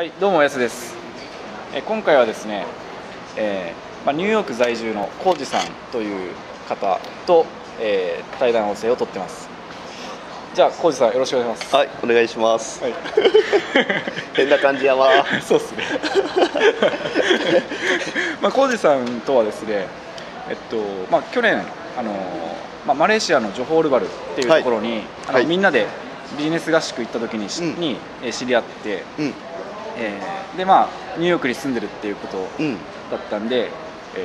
はい、どうもやすです。今回はですね、ニューヨーク在住のコウジさんという方と、対談音声を取ってます。じゃあコウジさんよろしくお願いします。 はい、お願いします。 はい、 変な感じやわ。 そうですね。コウジさんとはですね、去年マレーシアのジョホールバルっていうところに、みんなでビジネス合宿行った時に知り合って、でニューヨークに住んでるっていうことだったんで、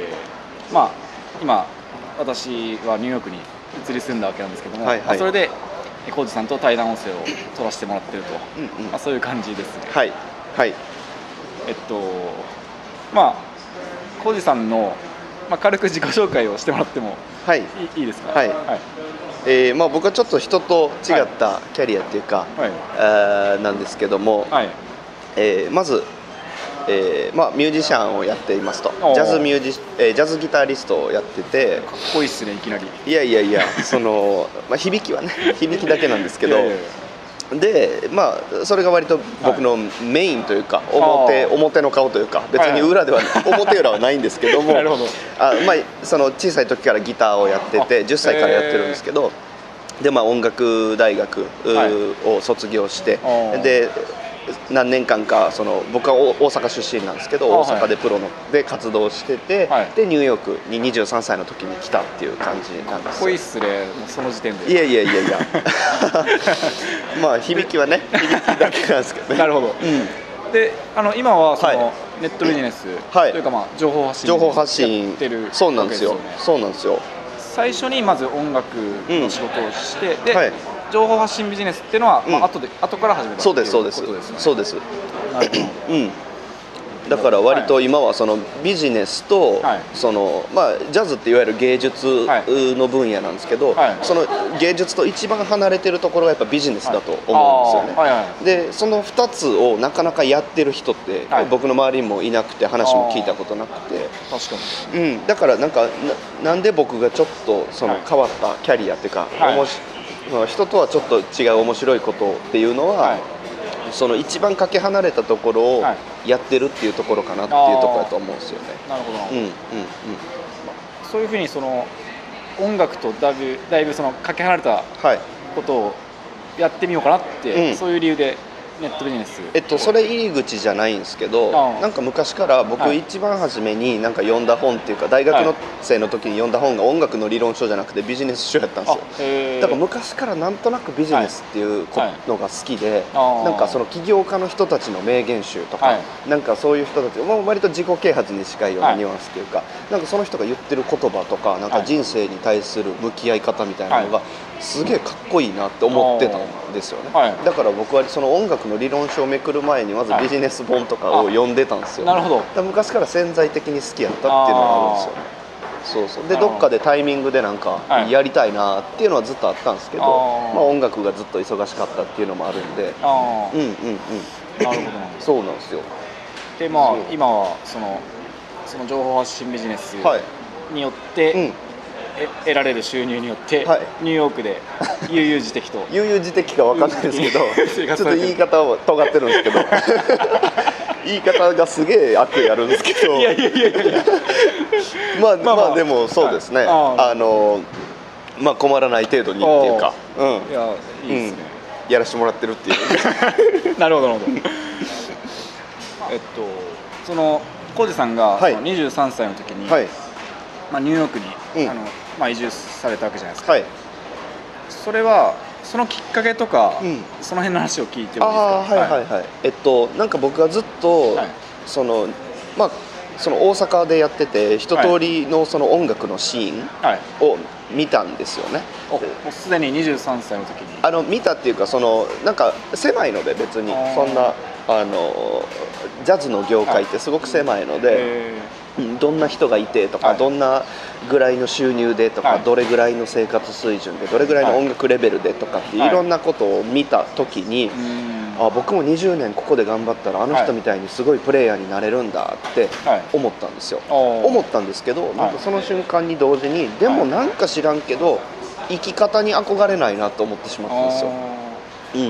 今私はニューヨークに移り住んだわけなんですけども、それでコウジさんと対談音声を取らせてもらってると、そういう感じですね。 はいはい。 コウジさんの、軽く自己紹介をしてもらってもいいですか？ はい。僕はちょっと人と違ったキャリアっていうか、なんですけども、まず、ミュージシャンをやっていますと。ジャズギタリストをやってて。 かっこいいっすね、いきなり。 いや響きはね、響きだけなんですけど。でそれが割と僕のメインというか、表の顔というか、別に裏では表裏はないんですけども、その小さい時からギターをやってて、10歳からやってるんですけど、で音楽大学を卒業して、で何年間か僕は大阪出身なんですけど、大阪でプロで活動してて、でニューヨークに23歳の時に来たっていう感じなんですよ。 かっこいいっすね、その時点で。 いや響きはね、響きだけなんですけどね。 なるほど。で今はネットビジネスというか、情報発信やってるわけですよね。 そうなんですよ。 最初にまず音楽の仕事をして、で情報発信ビジネスっていうのは後から始めたっていうことですね。 そうです。 なるほど。 だから割と今はそのビジネスとジャズっていわゆる芸術の分野なんですけど、その芸術と一番離れてるところがやっぱビジネスだと思うんですよね。でその2つをなかなかやってる人って僕の周りにもいなくて、話も聞いたことなくて、 確かに。 だからなんで僕がちょっと変わったキャリアっていうか、人とはちょっと違う面白いことっていうのは、その一番かけ離れたところをやってるっていうところかなっていうところだと思うんですよね。 なるほど。そういうふうに音楽とだいぶかけ離れたことをやってみようかなって、そういう理由でネットビジネス。 それ入り口じゃないんですけど、なんか昔から僕一番初めに読んだ本っていうか、大学の生の時に読んだ本が音楽の理論書じゃなくてビジネス書やったんですよ。だから昔からなんとなくビジネスっていうのが好きで、なんか起業家の人たちの名言集とか、なんかそういう人たち、割と自己啓発に近いようなニュアンスっていうか、なんかその人が言ってる言葉とか、なんか人生に対する向き合い方みたいなのがすげえかっこいいなって思ってたんですよね。だから僕はその音楽の理論書をめくる前にまずビジネス本とかを読んでたんですよ。 なるほど。 昔から潜在的に好きやったっていうのがあるんですよね。でどっかでタイミングでなんかやりたいなっていうのはずっとあったんですけど、音楽がずっと忙しかったっていうのもあるんで。 なるほど。 そうなんですよ。 で今はその情報発信ビジネスによって得られる収入によって、ニューヨークで悠々自適と。 悠々自適か分かんないですけど、ちょっと言い方を尖ってるんですけど言い方がすげえ悪意あるんですけど、でもそうですね、困らない程度にっていうか、 いいですね、 やらせてもらってるっていうなるほど。そのコウジさんが23歳の時にニューヨークに移住されたわけじゃないですか。それはそのきっかけとか、その辺の話を聞いてもいいですか？ なんか僕はずっとその大阪でやってて、一通りのその音楽のシーンを見たんですよね。 もうすでに23歳の時に見たっていうか、なんか狭いので、別にそんなジャズの業界ってすごく狭いので、どんな人がいてとか、どんなぐらいの収入でとか、どれぐらいの生活水準で、どれぐらいの音楽レベルでとかっていろんなことを見た時に、僕も20年ここで頑張ったらあの人みたいにすごいプレイヤーになれるんだって思ったんですよ。思ったんですけど、なんかその瞬間に同時に、でもなんか知らんけど生き方に憧れないなと思ってしまったんですよ。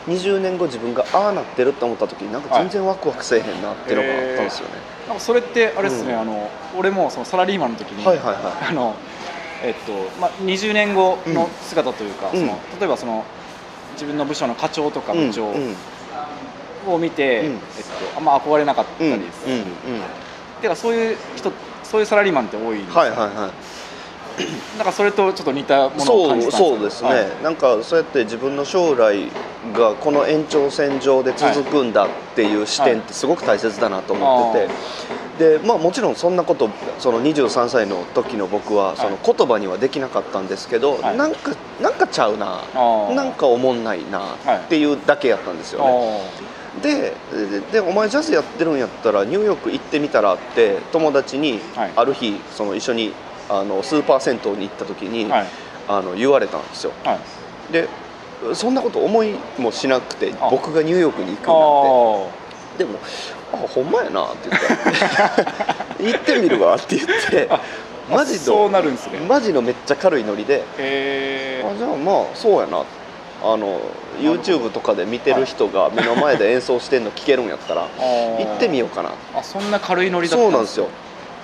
20年後自分がああなってるって思った時になんか全然ワクワクせえへんなっていうのがあったんですよね。 なんかそれってあれですね、俺もそのサラリーマンの時に、20年後の姿というか、例えばその自分の部署の課長とか部長を見て、あんま憧れなかったりする。てかそういう人、そういうサラリーマンって多いんですよ。なんかそれとちょっと似たものを感じたんです。 そうですね、なんかそうやって自分の将来がこの延長線上で続くんだっていう視点ってすごく大切だなと思ってて、でもちろんそんなことその23歳の時の僕はその言葉にはできなかったんですけど、なんかちゃうな、なんかおもんないなっていうだけやったんですよね。でお前ジャズやってるんやったらニューヨーク行ってみたらって友達にある日その一緒にスーパー銭湯に行った時に、言われたんですよ。でそんなこと思いもしなくて僕がニューヨークに行くなんて、でもほんまやなって言って行ってみるわって言ってマジのめっちゃ軽いノリで、じゃあまあそうやな、YouTube とかで見てる人が目の前で演奏してんの聞けるんやったら行ってみようかな。 そんな軽いノリだったんですよ。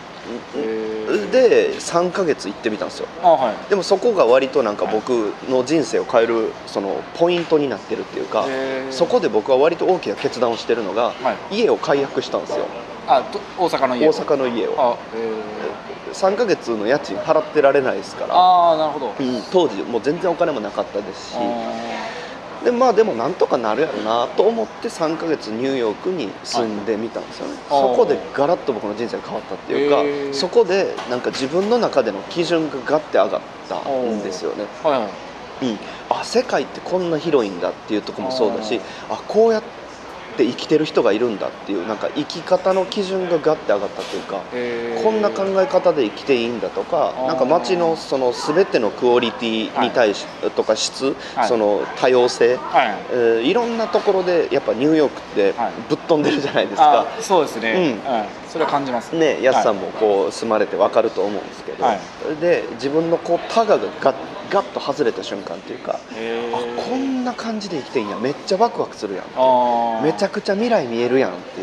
で3ヶ月行ってみたんですよ。でもそこが割となんか僕の人生を変えるそのポイントになってるっていうか、そこで僕は割と大きな決断をしてるのが、家を解約したんですよ。 大阪の家を。 3ヶ月の家賃払ってられないですから。 なるほど。 当時もう全然お金もなかったですし、でもなんとかなるやろなと思って3ヶ月ニューヨークに住んでみたんですよね。そこでガラッと僕の人生が変わったっていうか、そこでなんか自分の中での基準がガッて上がったんですよね。世界ってこんな広いんだっていうところもそうだし、こうやって生きてる人がいるんだっていうなんか生き方の基準がガッて上がったというか、こんな考え方で生きていいんだとか、なんか街のその全てのクオリティに対し、とか質、その多様性、いろんなところでやっぱニューヨークってぶっ飛んでるじゃないですか。 そうですね、それは感じますね。やすさんもこう住まれて分かると思うんですけど、で自分のこうタガがガッと外れた瞬間っていうか、こんな感じで生きてんや、めっちゃワクワクするやんって、めちゃくちゃ未来見えるやんっていう、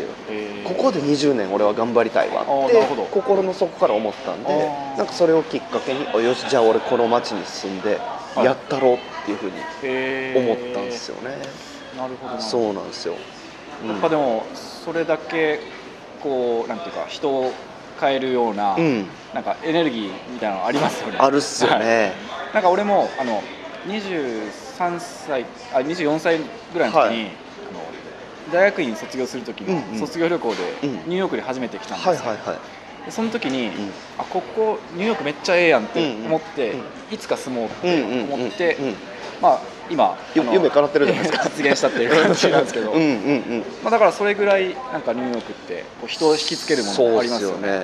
ここで20年俺は頑張りたいわって心の底から思ったんで、なんかそれをきっかけによしじゃあ俺この町に住んでやったろうっていうふうに思ったんですよね。 なるほど。 そうなんですよ。 やっぱでもそれだけこうなんていうか人を変えるような、なんかエネルギーみたいなのありますよね。 あるっすよね。 なんか俺も24歳ぐらいの時に、大学院卒業する時に卒業旅行でニューヨークに初めて来たんですよ。その時に、ここニューヨークめっちゃええやんって思って、いつか住もうって思って、今夢叶ってるじゃないですか。 実現したっていう感じなんですけど、だからそれぐらいなんかニューヨークって人を引きつけるものがありますよね。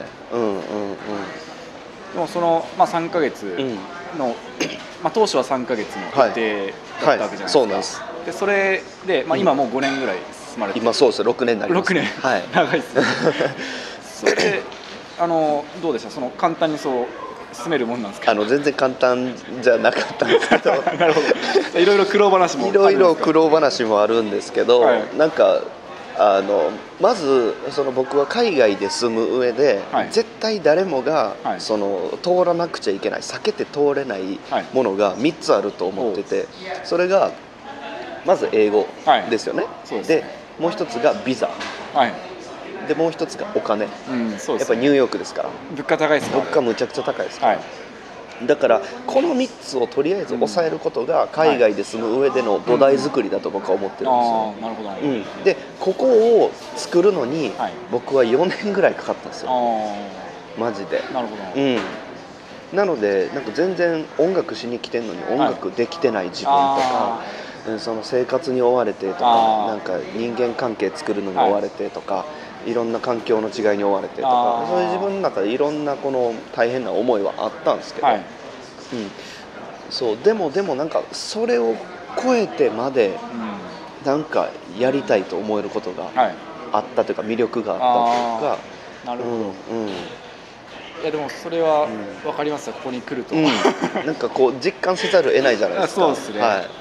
でもその3ヶ月の、当初は3ヶ月の予定だったわけじゃないですか。そうなんです。でそれで、今もう5年ぐらい住まれて、 今そうです、6年になります。 6年、長いですね。それでどうでした、その簡単にそう住めるもんなんですか？ 全然簡単じゃなかったんですけどなるほど。いろいろ苦労話もあるんですか？ いろいろ苦労話もあるんですけど、なんかまずその僕は海外で住む上で、絶対誰もが、その通らなくちゃいけない、避けて通れないものが3つあると思ってて、それがまず英語ですよね。でもう一つがビザ、でもう一つがお金、やっぱりニューヨークですから物価高いですから、 物価むちゃくちゃ高いですから、だからこの3つをとりあえず抑えることが海外で住む上での土台作りだと僕は思ってるんですよ。でここを作るのに僕は4年ぐらいかかったんですよ、マジで。 なるほど。 なのでなんか全然音楽しに来てんのに音楽できてない自分とか、その生活に追われてとか、なんか人間関係作るのに追われてとか、いろんな環境の違いに追われてとか、そういう自分の中でいろんなこの大変な思いはあったんですけど、そうでもなんかそれを超えてまでなんかやりたいと思えることがあったというか、魅力があったというか。 なるほど。いやでもそれは分かりますよ、ここに来ると。 なんかこう実感せざるを得ないじゃないですか。 そうですね。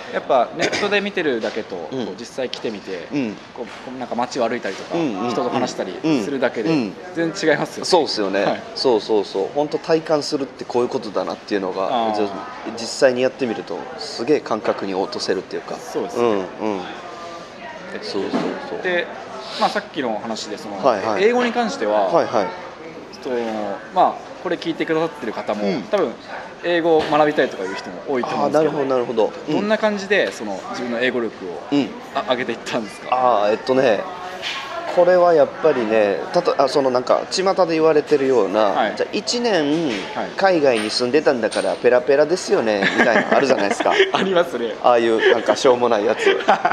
やっぱネットで見てるだけと実際来てみて、こうなんか街を歩いたりとか人と話したりするだけで全然違いますよね。 そうですよね。そうそうそう。本当体感するってこういうことだなっていうのが実際にやってみるとすげえ感覚に落とせるっていうか。 そうですね。 そうそうそう。 で、まあさっきの話でその英語に関しては、まあこれ聞いてくださってる方も多分英語を学びたいとかいう人も多いと思うんですけど、 なるほど。 どんな感じでその自分の英語力を上げていったんですか？ これはやっぱりね、そのなんか巷で言われてるような、じゃあ1年海外に住んでたんだからペラペラですよねみたいなのあるじゃないですか。 ありますね。 ああいうなんかしょうもないやつ。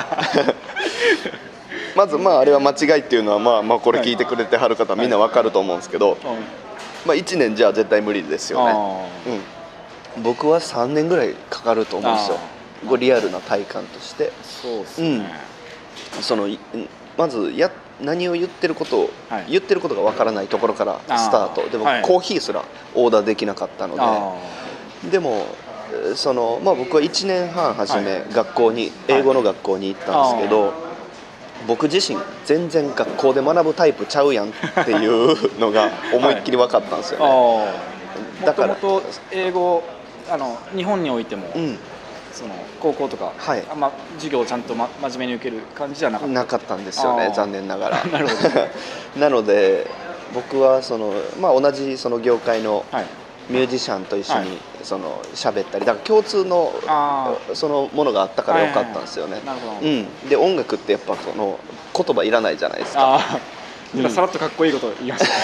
まずあれは間違いっていうのはまあこれ聞いてくれてはる方みんなわかると思うんですけど、1年じゃ絶対無理ですよね。僕は3年ぐらいかかると思うんですよ。リアルな体感として。 そうですね。 そのまず何を言ってることがわからないところからスタートでもコーヒーすらオーダーできなかったので、でも僕は1年半初め英語の学校に行ったんですけど、僕自身全然学校で学ぶタイプちゃうやんっていうのが思いっきり分かったんですよね。 だからもともと英語日本においても、その高校とか、あんま授業をちゃんと真面目に受ける感じじゃなかったんですよね、残念ながら。 なるほど。 なので僕は同じその業界のミュージシャンと一緒に喋ったり、だから共通のそのものがあったからよかったんですよね。で音楽ってやっぱ言葉いらないじゃないですか。 さらっとかっこいいこと言いました。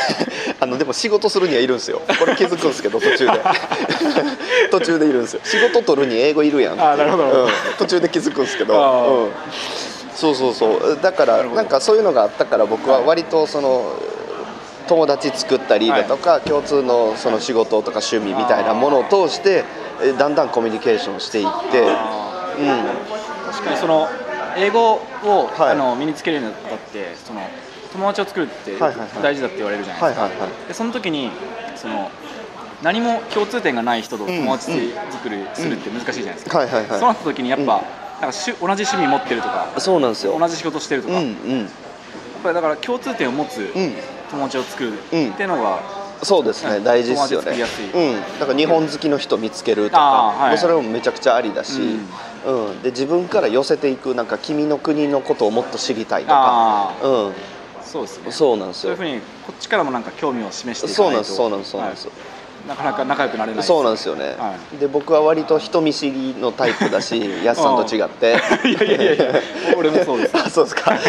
でも仕事するにはいるんですよ。これ気づくんですけど途中でいるんですよ。仕事取るに英語いるやんって途中で気づくんですけど、そうだからなんかそういうのがあったから僕は割と友達作ったりだとか共通のその仕事とか趣味みたいなものを通してだんだんコミュニケーションしていって、 確かにその英語を身につけるようになったって友達を作るって大事だって言われるじゃないですか。でその時に何も共通点がない人と友達作りするって難しいじゃないですか。そうなった時にやっぱなんか同じ趣味持ってるとか、 そうなんですよ、 同じ仕事してるとか、やっぱりだから共通点を持つ友達を作るっていうのが、 そうですね、大事ですよね。だから日本好きの人見つけるとか、それもめちゃくちゃありだし、で自分から寄せていく、なんか君の国のことをもっと知りたいとか、 そうですね。 そうなんですよ。 そういうふうにこっちからもなんか興味を示していかないと、 そうなんですなかなか仲良くなれない。 そうなんですよね。で僕は割と人見知りのタイプだし、やすさんと違って。 いや俺もそうです。 そうですか。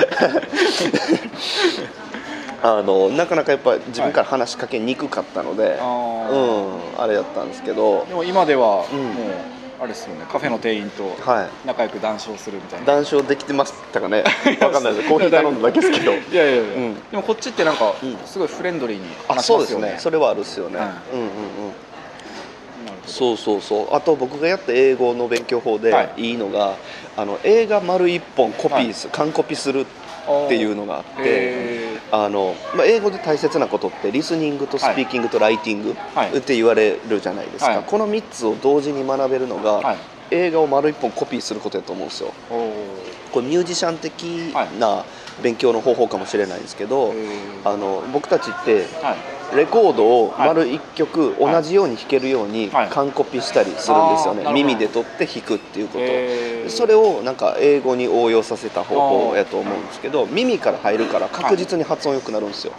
なかなかやっぱ自分から話しかけにくかったので、あれやったんですけど、 でも今ではもうあれですよね、カフェの店員と仲良く談笑するみたいな。 談笑できてましたかね。分かんないです。コーヒー頼んだだけですけど。 いやでもこっちってなんかすごいフレンドリーに話しますよね。 そうですね。それはあるっすよね。そうあと僕がやった英語の勉強法でいいのが、映画丸一本コピーする、完コピするっていうのがあって、英語で大切なことってリスニングとスピーキングとライティングって言われるじゃないですか。この3つを同時に学べるのが、映画を丸一本コピーすることだと思うんですよ。これミュージシャン的な勉強の方法かもしれないんですけど、僕たちってレコードを丸1曲同じように弾けるように完コピしたりするんですよね。耳で取って弾くっていうこと、それをなんか英語に応用させた方法やと思うんですけど、耳から入るから確実に発音良くなるんですよ。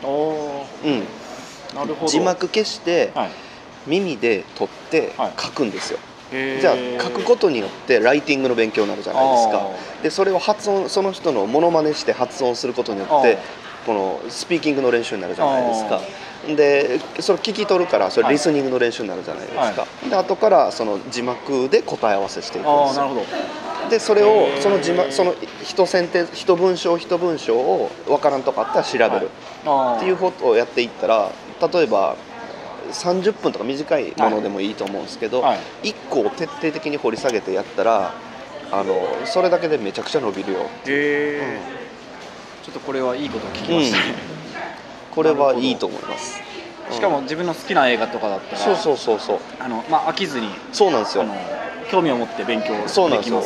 字幕消して耳で取って書くんですよ。じゃあ書くことによってライティングの勉強になるじゃないですか。でそれをその人のモノマネして発音することによってこのスピーキングの練習になるじゃないですか。でそれ聞き取るからそれリスニングの練習になるじゃないですか。で後からその字幕で答え合わせしていくんですよ。でそれをその一文章一文章を分からんとこあったら調べるっていうことをやっていったら、例えば30分とか短いものでもいいと思うんですけど、1個を徹底的に掘り下げてやったらそれだけでめちゃくちゃ伸びるよ。 ちょっとこれはいいことを聞きましたね。 これはいいと思います。 しかも自分の好きな映画とかだったら飽きずに、 そうなんですよ。 興味を持って勉強できますよね。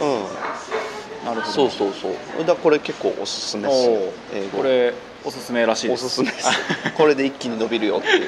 なるほど。 そうそうそう。だからこれ結構おすすめですよ。 英語これおすすめらしいです。 おすすめです。これで一気に伸びるよっていう。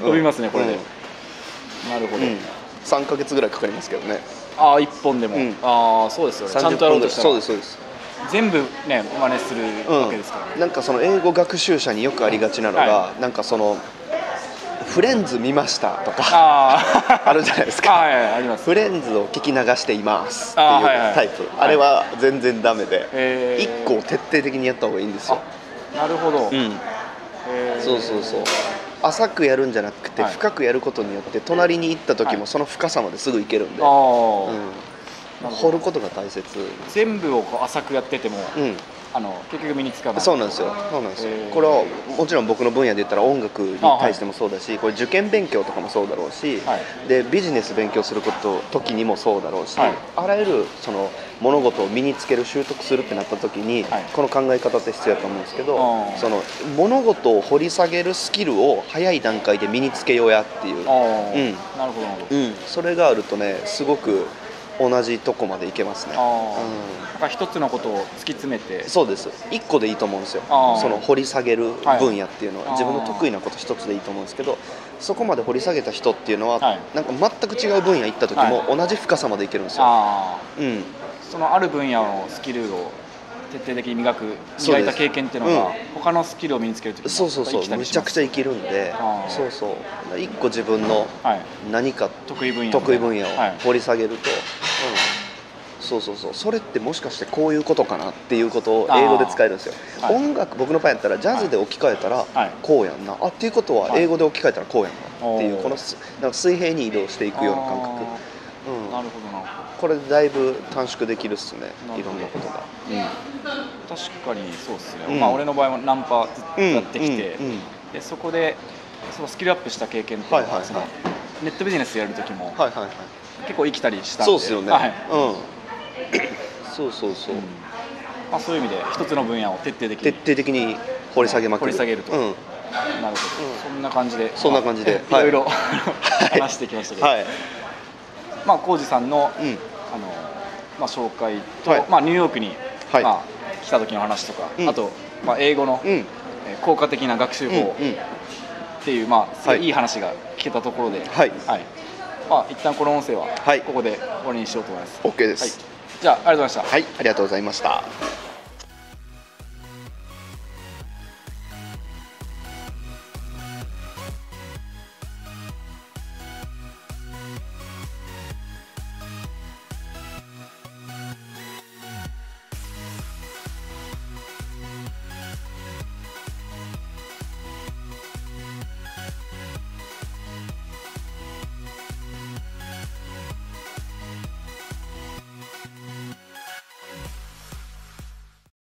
伸びますねこれで。なるほど。 3ヶ月ぐらいかかりますけどね。 ああ1本でも。ああそうですよね。ちゃんとやろうとしたら。 そうですそうです。 全部ね真似するわけですから。 なんかその英語学習者によくありがちなのが、なんかそのフレンズ見ましたとかあるじゃないですか。 あります。 フレンズを聞き流していますっていうタイプ。あれは全然ダメで、1個を徹底的にやった方がいいんですよ。 なるほど。 そうそうそう。浅くやるんじゃなくて深くやることによって隣に行った時もその深さまですぐ行けるんで、掘ることが大切。 全部をこう浅くやってても結局身につかない。 そうなんですよ。そうなんですよ。これはもちろん僕の分野で言ったら音楽に対してもそうだし、これ受験勉強とかもそうだろうし、でビジネス勉強する時にもそうだろうし、あらゆるその物事を身につける習得するってなった時に、この考え方って必要だと思うんですけど、その物事を掘り下げるスキルを早い段階で身につけようやっていう。 なるほどなるほど。 それがあるとね、すごく同じとこまでいけますね。 一つのことを突き詰めて。 そうです。1個でいいと思うんですよ。その掘り下げる分野っていうのは自分の得意なこと1つでいいと思うんですけど、そこまで掘り下げた人っていうのはなんか全く違う分野行った時も同じ深さまでいけるんですよ。 そのある分野のスキルを徹底的に磨いた経験っていうのが他のスキルを身につける時にそうそうそう、めちゃくちゃ生きるんで、そうそう1個自分の何か得意分野を掘り下げると、そうそうそう、それってもしかしてこういうことかなっていうことを英語で使えるんですよ。音楽、僕の場合やったらジャズで置き換えたらこうやんな、っていうことは英語で置き換えたらこうやんなっていう、このなんか水平に移動していくような感覚。 なるほどな。 これでだいぶ短縮できるっすね、いろんなことが。 確かにそうですね。俺の場合もナンパずっとやってきて、でそこでそのスキルアップした経験っていうのはネットビジネスやる時も結構生きたりしたんで。 そうですよね。そうそうそう。 そういう意味で一つの分野を徹底的に掘り下げまくる。 なるほど。そんな感じでいろいろ話してきましたけど、浩二さんの紹介とニューヨークに来た時の話とか、あと英語の効果的な学習法っていうすごいいい話が聞けたところで、一旦この音声はここで終わりにしようと思います。 OK です。 じゃあありがとうございました。 ありがとうございました。